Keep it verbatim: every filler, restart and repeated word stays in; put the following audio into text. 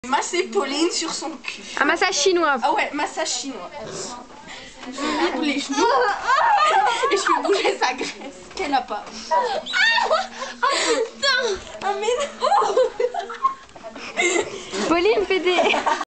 Masser Pauline sur son cul. Un massage chinois. Ah ouais, massage chinois. Je lui libre les genoux et je fais bouger sa graisse qu'elle n'a pas. Oh putain. Ah mais non. Pauline fait des...